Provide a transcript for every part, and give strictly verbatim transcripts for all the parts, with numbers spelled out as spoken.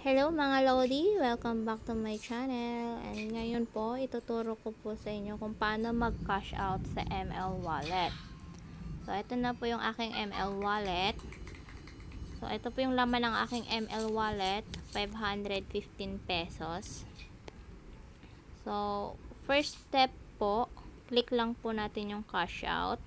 Hello mga Lodi! Welcome back to my channel. And ngayon po, ituturo ko po sa inyo kung paano mag-cash out sa M L Wallet. So, ito na po yung aking M L Wallet. So, ito po yung laman ng aking M L Wallet, five hundred fifteen pesos. So, first step po, click lang po natin yung cash out.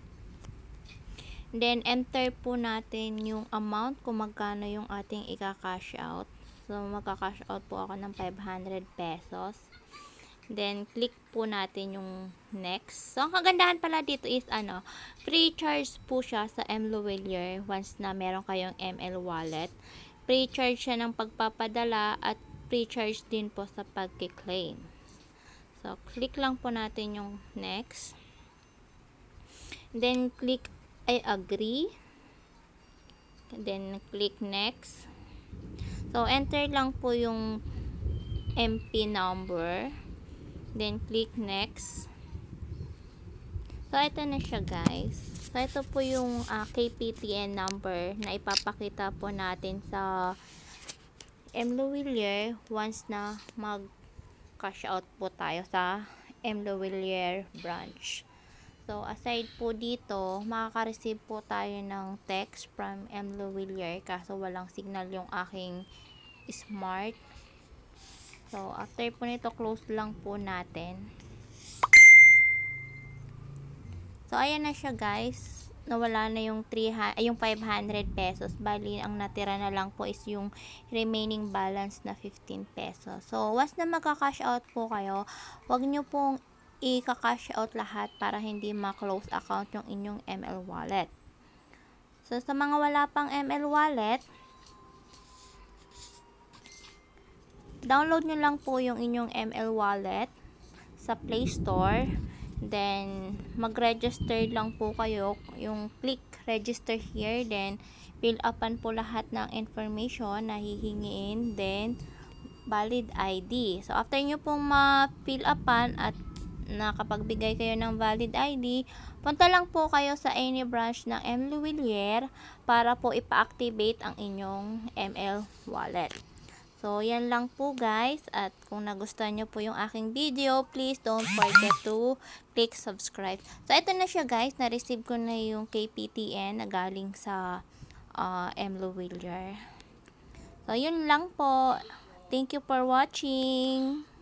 Then, enter po natin yung amount kung magkano yung ating ika-cash out. So, magka-cash out po ako ng five hundred pesos. Then, click po natin yung next. So, ang kagandahan pala dito is, ano, free charge po siya sa mLuwilier once na meron kayong M L wallet. Free charge siya ng pagpapadala at free charge din po sa pag-claim. So, click lang po natin yung next. Then, click I agree. Then, click next. So, enter lang po yung M P number. Then, click next. So, ito na siya guys. So, ito po yung uh, K P T N number na ipapakita po natin sa mLuwilier once na mag-cash out po tayo sa mLuwilier branch. So, aside po dito, makaka-receive po tayo ng text from mLuwilier kaso walang signal yung aking smart. So, after po nito, close lang po natin. So, ayan na siya guys. Nawala na yung, three, ay, yung five hundred pesos. Bali, ang natira na lang po is yung remaining balance na fifteen pesos. So, once na magka-cash out po kayo, wag nyo pong i-cash out lahat para hindi ma-close account yung inyong M L wallet. So, sa mga wala pang M L wallet, download nyo lang po yung inyong M L wallet sa Play Store. Then, mag-register lang po kayo. Yung click register here. Then, fill upan po lahat ng information na hihingiin. Then, valid I D. So, after nyo pong ma-fill upan at nakapagbigay kayo ng valid I D, punta lang po kayo sa any branch ng mLuwilier para po ipa-activate ang inyong M L wallet. So, yan lang po guys. At kung nagustuhan nyo po yung aking video, please don't forget to click subscribe. So, ito na siya guys. Na-receive ko na yung K P T N na galing sa uh, mLuwilier. So, yun lang po. Thank you for watching.